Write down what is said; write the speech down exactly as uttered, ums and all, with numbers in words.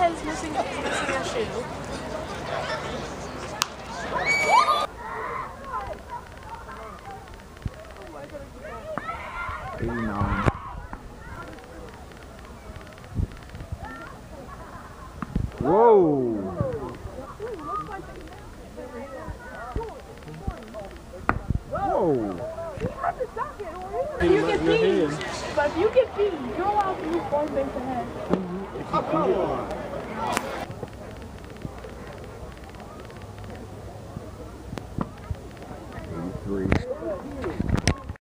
head is missing, is missing a shoe. eighty-nine. Whoa! Whoa! If you get beat, but if you get beat, you're allowed to move one base ahead. Come on.